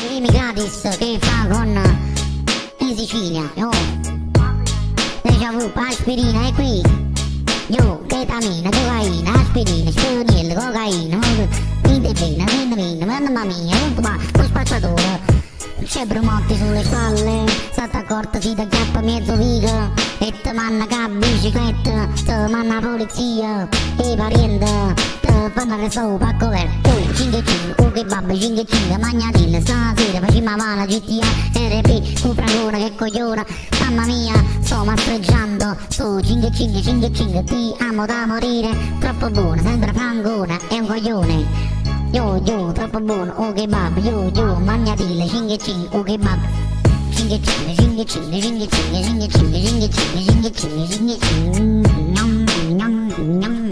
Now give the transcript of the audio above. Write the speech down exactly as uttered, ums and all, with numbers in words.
Primi gratis che fa con in Sicilia, yo. Déjà vu, aspirina è qui. Yo, ketamina, cocaina, aspirina, spironiel, cocaina, indefina, vitamina, mamma mia, tutto ma, lo spacciatore. C'è Brumotti sulle spalle, state accorta si da chiappa mezzo viga. E te manna ca bicicletta, te manna polizia, e parenti, te fanno che so pacco verde. Oh, cinque cinque, oh che babbe, cinque cinque, magnatilla, stasera facciamo la G T A, R P, un frangone che cogliona. Mamma mia, sto masseggiando, su cinque cinque, cinque cinque, ti amo da morire, troppo buona, sembra frangone, è un coglione. Yo yo, troppo buono, oh kebab, yo yo, magnatile, cinque cinque, oh kebab. Cinque cinque, cinque cinque, cinque cinque, cinque cinque, cinque cinque, cinque cinque, cinque cinque,